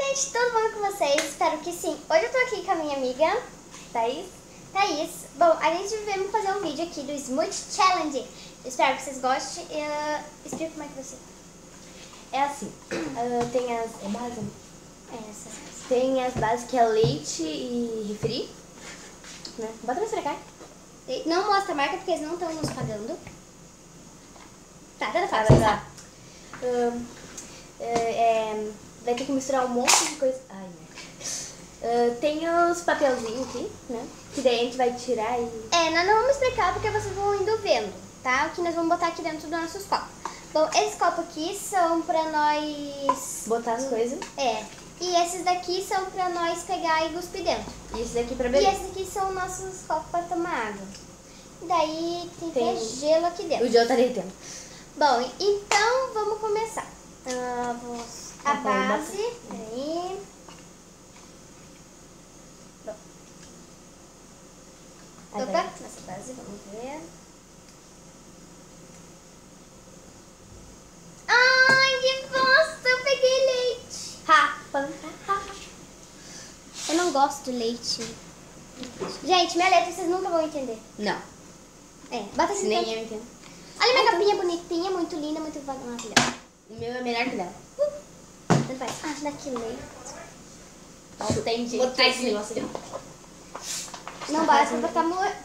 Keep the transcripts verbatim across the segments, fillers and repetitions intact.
gente, tudo bom com vocês? Espero que sim. Hoje eu tô aqui com a minha amiga Thaís. Thaís, bom, a gente veio fazer um vídeo aqui do Smoothie Challenge. Eu espero que vocês gostem. Eu... Explica como é que você... É assim, uh, tem as... É base? É, essas coisas. Tem as bases que é leite e refri, né? Bota pra cá. Não mostra a marca porque eles não estão nos pagando. Tá, tá, Tá, tá. vai lá. Uh, é, é, vai ter que misturar um monte de coisa. Ai, uh, tem os papelzinhos aqui, né? Que daí a gente vai tirar e... É, nós não vamos explicar porque vocês vão indo vendo, tá? O que nós vamos botar aqui dentro dos nossos copos. Bom, esses copos aqui são pra nós... botar as coisas. É. E esses daqui são pra nós pegar e cuspir dentro. E esse daqui pra E beber. esses aqui são nossos copos pra tomar água. Daí tem, Tem- que ter gelo aqui dentro. O gel tá derretendo. Bom, então vamos começar. Ah, vamos... A Tá, peraí, base... Peraí... Aí Opa, vai. nossa base, vamos ver. Ai, que bosta! Eu peguei leite. Ha! Eu não gosto de leite. Gente, minha letra vocês nunca vão entender. Não, É, bota se aqui nem dentro. eu entendo. Olha minha capinha bonitinha, muito linda, muito maravilhosa. O meu é melhor que dela. Tanto faz. Ah, daqui leite. Não tem jeito. Botar esse negócio aqui. Não basta botar mo... É,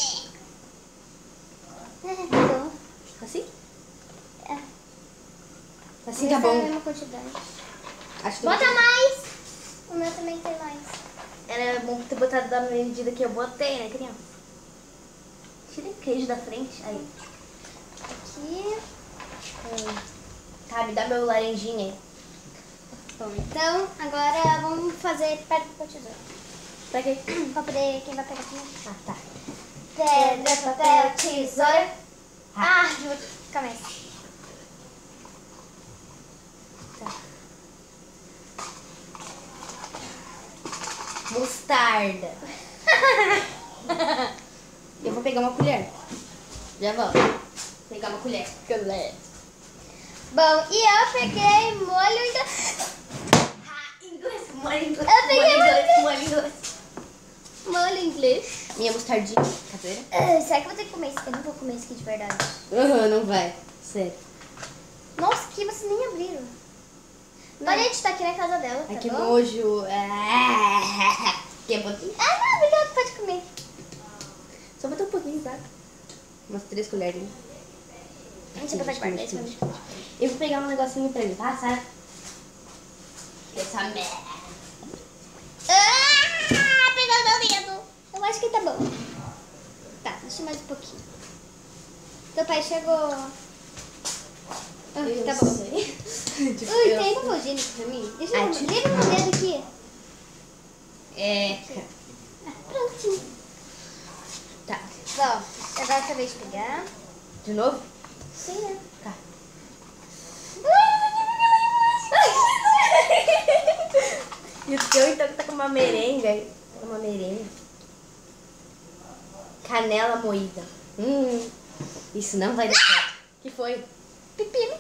então, Assim? é. Assim tá Essa é a bom. mesma quantidade. Acho que Bota mais! O meu também tem mais. Era bom ter botado da medida que eu botei, né, criança? Tira o queijo da frente. Aí. Aqui. Hum. Tá, me dá meu laranjinha aí. Bom, então agora vamos fazer perto do tesoura. Pra quê? Pra poder quem vai pegar primeiro. Ah, tá. Pedra, papel, tesoura. Ah, eu vou... Começa. Tá. Mostarda. Eu vou pegar uma colher. Já vou. Pegar uma colher. Colher. Bom, e eu peguei molho inglês. Ah, inglês. Molho inglês. Eu peguei molho molho inglês. Molho inglês. Molho inglês. Minha mostardinha caseira. Ah, será que eu vou ter que comer isso? Eu não vou comer isso aqui de verdade. Aham, não vai. Sério. Nossa, que vocês nem abriram. Não. Olha, a gente tá aqui na casa dela, tá Ai, que bom? nojo. Ah, que pouquinho. Ah, não, obrigada, pode comer. Só botar um pouquinho, tá? Umas três colherinhas. Deixa eu botar de guardar isso pra mim. Eu vou pegar um negocinho pra limpar, sabe? Essa merda. Ah, pegou meu dedo. Eu acho que tá bom. Tá, deixa mais um pouquinho. Teu pai chegou. Ah, Eu tá bom. sei. Tipo, Ui, eu- tem papel higiênico pra mim? Deixa Ah, eu tira. livra meu dedo aqui. É. Ah, prontinho. Tá. Bom, agora é a vez de pegar. De novo? Sim, né? Tá. E o teu então tá com uma merenga aí. Uma merenga. Canela moída. Hum. Isso não vai dar certo. Que foi? Pepino.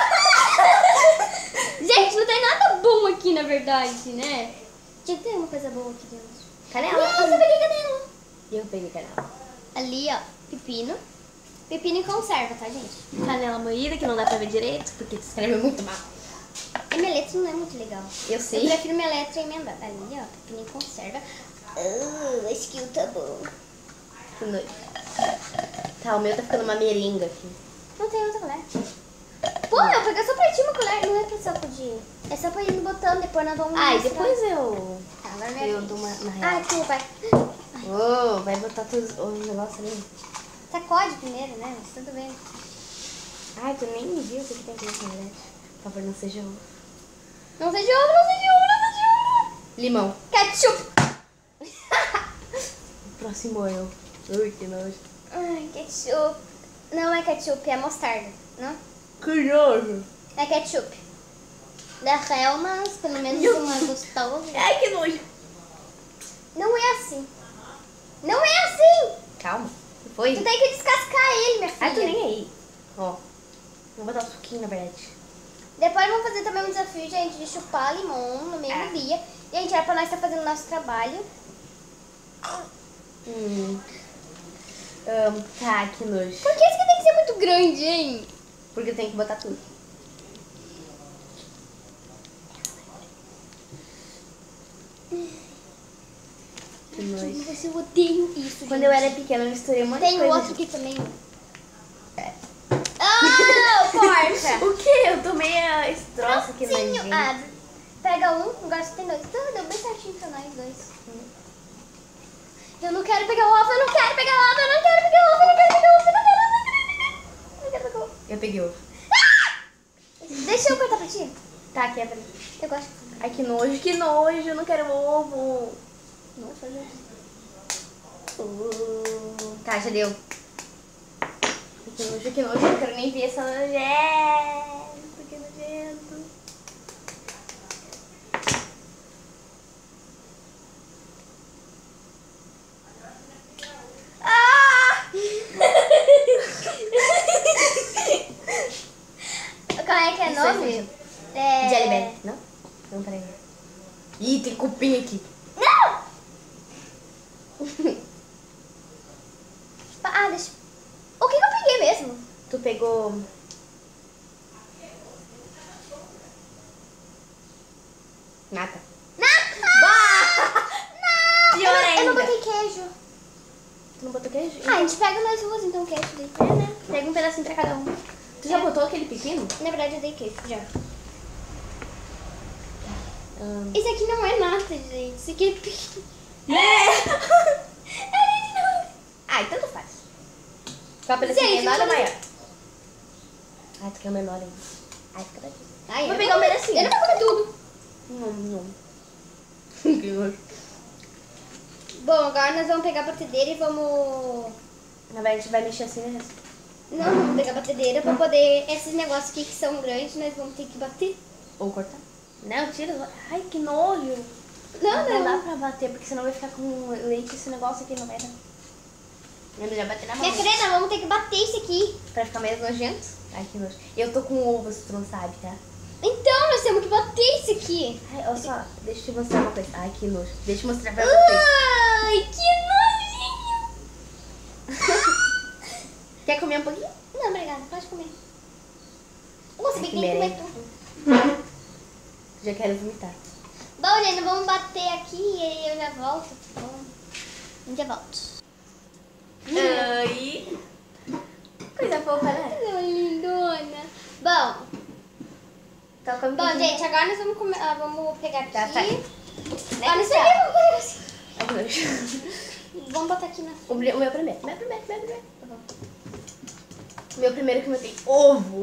Gente, não tem nada bom aqui, na verdade, né? Tinha que ter uma coisa boa aqui dentro. Canela? Nossa, eu peguei canela. E eu peguei canela. Ali, ó, pepino. Pepino em conserva, tá, gente? Canela moída, que não dá pra ver direito, porque tu escreve muito mal. E minha letra não é muito legal. Eu Eu sei. prefiro minha letra emendada. Ali, ó, pepino em conserva. Ah, acho que tá bom. Que nojo. Tá, o meu tá ficando uma merenga aqui. Não tem outra colher. Pô, eu peguei só pra ti uma colher. Não é pra só poder. É só pra ir no botão, depois nós vamos... Ah, e mostrar. depois eu... Tá, agora é minha Eu vez. dou uma na real. Ai, desculpa. Oh, vai botar todos os negócios ali. Sacode primeiro, né? Mas tudo bem. Ai, tu nem me viu o que que tem aqui nessa verdade. Por favor, não seja ovo. Não seja ovo, não seja ovo, não seja ovo. Limão. Ketchup. O próximo é eu. Ui, que nojo. Ai, ketchup. Não é ketchup, é mostarda, não? Que nojo. É ketchup. Da Hellmann's, pelo menos Meu uma gostosa. Ai, que nojo. Não é assim. Não é assim. Calma. Que foi? Tu tem que descascar ele, minha filha. Ah, tô nem aí. Ó. Vou botar um suquinho, na verdade. Depois vamos fazer também um desafio, gente, de chupar limão no mesmo É. dia. Gente, era pra nós estar fazendo o nosso trabalho. Hum. Ahn, tá, que nojo. Por que isso aqui tem que ser muito grande, hein? Porque tem que botar tudo. Que nojo. Nossa, eu odeio isso, Quando gente. eu era pequena, eu misturei um monte Tem de coisa. outro aqui também. Ah, porca! O que? Eu tomei a- esse troço aqui na Prontinho. gente. Ah, pega um, agora você tem dois. Então, deu bem certinho pra nós dois. Eu não quero pegar o ovo, eu não quero pegar o ovo, eu não quero pegar o ovo, eu não quero pegar o ovo, eu não quero, eu não quero, eu não quero pegar o ovo. Eu peguei ovo. Deixa eu cortar pra ti. Tá, quebra. Eu gosto. Ai, que nojo, que nojo. Eu não quero ovo. Nossa, gente. Uh, tá, já deu. Que nojo, que nojo. Eu não quero nem ver essa nojento. Que nojento. Ah! Qual é que é o Isso aí, nome? gente. É... Jellybean. Não? Não, peraí. Ih, tem cupim aqui. Não! Ah, deixa... O que que eu peguei mesmo? Tu pegou... Nata. Não! Bah! Não! Pior eu, não, eu não ainda. botei queijo. Tu não botou queijo? Ah, a gente pega nós duas, então, queijo daí. É, né? Pega um pedacinho pra cada um. Tu já É. botou aquele pequeno? Na verdade, eu dei queijo, já. Hum. Esse aqui não é nata, gente. Esse aqui é pequeno. É. Ai, não. Ai, tanto faz. Qual pedacinho Gente, menor ou tudo- maior? Ai, tu quer o menor ainda. Ai, fica daqui. Ai, Vou eu pegar um vou- pedacinho. Eu não vou comer tudo. Não, não. Que nojo. Bom, agora nós vamos pegar a batedeira e vamos... Na verdade, a gente vai mexer assim, né? Não, vamos pegar a batedeira pra poder... Esses negócios aqui que são grandes, nós vamos ter que bater. Ou cortar. Não, tira. Ai, que nojo. Não, Não não. dá pra bater, porque senão vai ficar com leite esse negócio aqui, não vai dar. É melhor bater na mão. Minha querida, vamos ter que bater isso aqui. Pra ficar mais nojento. Ai, que nojo. Eu tô com ovo, se tu não sabe, tá? Então, nós temos que bater isso aqui. Ai, olha só, deixa eu te mostrar uma coisa. Ai, que nojo. Deixa eu mostrar pra vocês. Ai, que nojinho. Quer comer um pouquinho? Não, obrigada. Pode comer. Nossa, Ai, bem que que nem comer merda. tudo. Já quero vomitar. Bom, gente, vamos bater aqui e aí eu já volto. Bom, eu já volto. Ai. Coisa fofa, né? Coisa lindona. Bom, Tá com bom, gente, agora nós vamos, comer, ah, vamos pegar aqui. Tá, tá. Olha isso aqui, vamos pegar assim. Vamos botar aqui na O meu o meu primeiro. Meu primeiro, meu primeiro. Tá bom. O meu primeiro que eu tem ovo.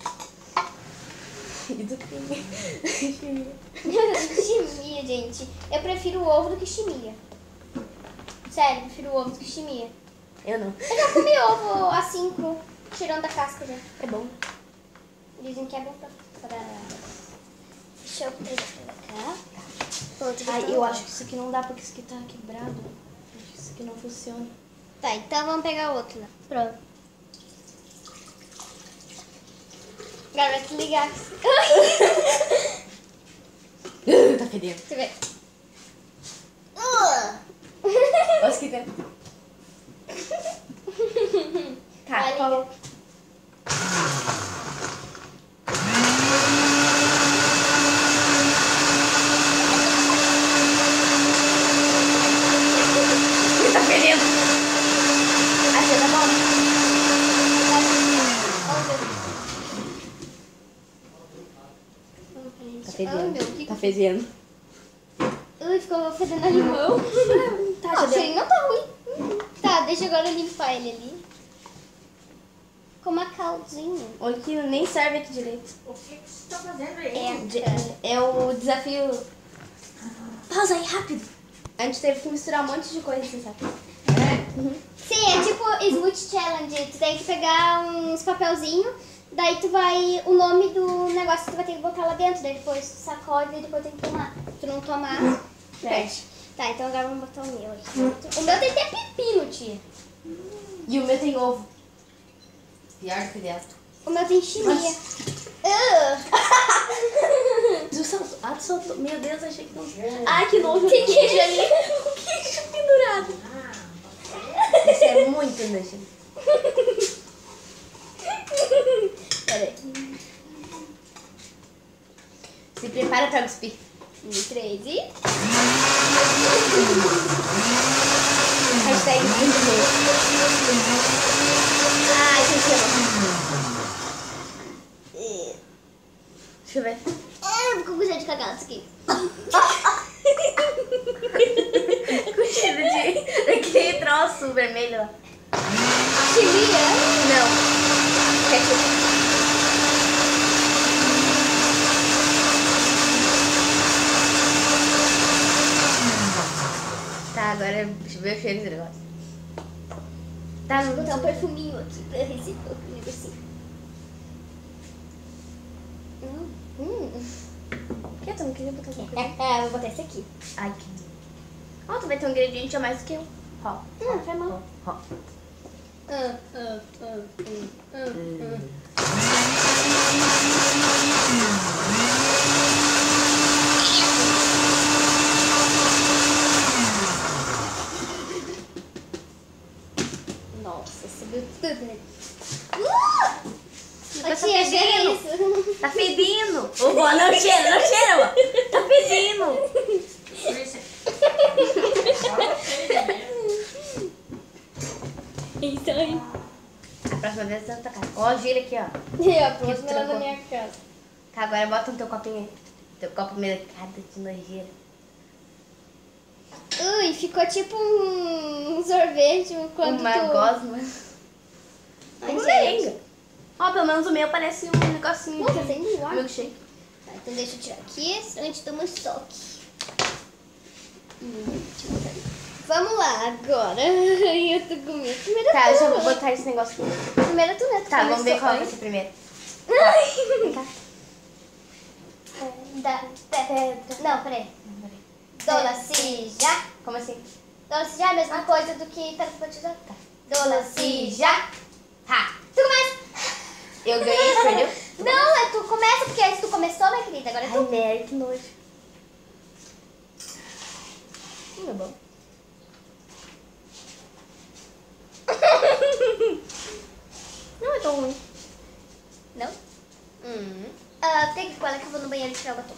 E do que? Chimia, gente. Eu prefiro o ovo do que chimia. Sério, eu prefiro o ovo do que chimia. Eu não. Eu já comi ovo assim, cru, tirando da casca já. É bom. Dizem que é bom pra... pra... Deixa eu pegar pra cá. Outro Ai, botão. eu acho que isso aqui não dá porque isso aqui tá quebrado. Acho que isso aqui não funciona. Tá, então vamos pegar outro lá. Pronto. Agora vai desligar. Tá fedendo. Deixa eu ver. Olha que tem. Tá, Olha. qual... Tá fedendo. Achei, tá bom? Tá Ai, meu, fedendo. que... Tá fedendo. Ui, ficou fedendo a limão. Tá, Ah, já o deu. cheirinho não tá ruim. Tá, deixa eu agora limpar ele ali. Com uma caldinha. Olha que nem serve aqui direito. O que que você tá fazendo aí? É, De- É o desafio. Pausa aí, rápido. A gente teve que misturar um monte de coisa, você sabe? Sim, é tipo Smooth Challenge. Tu tem que pegar uns papelzinhos, daí tu vai. O nome do negócio tu vai ter que botar lá dentro, daí depois tu sacode e depois tem que tomar. Se tu não tomar, perde. Tá, então agora vamos botar o meu aqui. O meu tem até pepino, tia. E o meu tem ovo. Pior que o dela. O meu tem chimia. Ah! Tu soltou. Ah, tu soltou. Meu Deus, achei que não. Ai, que nojo. Tem queijo ali. O queijo pendurado. Isso é muito nojento. Peraí. Se prepara pra cuspir. Um, três e... Hashtag muito nojo. Ai, que chama. Deixa eu ver. Ah, ficou com cheiro de cagado isso aqui. Com cheiro de... daquele troço vermelho lá. Chimia? Não. Ketchup. Tá, agora deixa eu ver o cheiro desse negócio. Tá, Vou botar um perfuminho aqui pra receber o negocinho. Hum. Hum. Por que tu não queria botar alguma coisa? É, é, vou botar esse aqui. Ai, que... Ó, tu vai ter um ingrediente a mais do que eu. Ó. Não, foi mal. Ó. Ah, ah, ah, hum, ah, hum. Nossa, subiu tudo, né? Uh! Tá Ô, tia, cheira fedendo. isso. Tá fedendo. Ô, vó, não cheira, não cheira, vó. Tá fedendo. Isso aí. A próxima vez é na tua casa. Ó, gira aqui, ó. E a próxima Que lá na trancou. minha casa. Tá, agora bota no teu copinho aí. Teu copo mercado de nojeira. Ui, ficou tipo um sorvete quando Uma tu... gosma. Ai, Uma gente. merenga. Ó, pelo menos o meu parece um negocinho Nossa, de tem milagre. milkshake. Tá, então deixa eu tirar aqui antes de tomar estoque. Hum, deixa eu botar ali. Vamos lá, agora. Eu tô com medo. Primeiro Tá, tu. deixa eu botar esse negócio aqui. Primeiro tu, né? Tu Tá, vamos ver começou qual vai antes. ser primeiro. Ai. Vem cá. Da, pedra. Não, peraí. Dolacija. Como assim? Dolacija é a mesma coisa do que telespatizar. Tá. Dolacija. Tá. Tu começa. Eu ganhei, perdeu? Não, é tu começa, porque antes tu começou, minha querida. Agora é Ai, tu. merda, que nojo. Hum, é bom. Não é tão ruim. Não? Hum. Ah, tem que colar que eu vou no banheiro tirar o batom.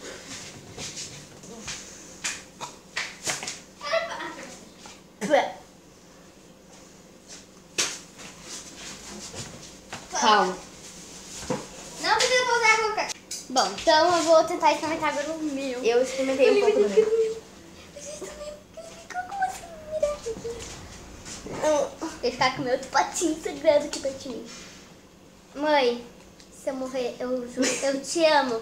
Calma. Não precisa pousar a boca. Bom, então eu vou tentar experimentar agora o meu. Eu experimentei um pouco do meu. Ele ficar com o meu outro patinho sangrando aqui perto de mim. Mãe, se eu morrer, eu juro, eu te amo.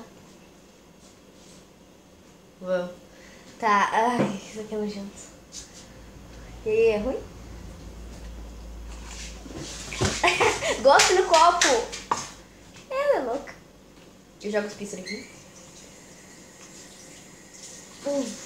Vamos. Tá, ai, isso aqui é nojento. E aí, é ruim? Gosto no copo. Ela é louca. Eu jogo os píceres aqui. Hum.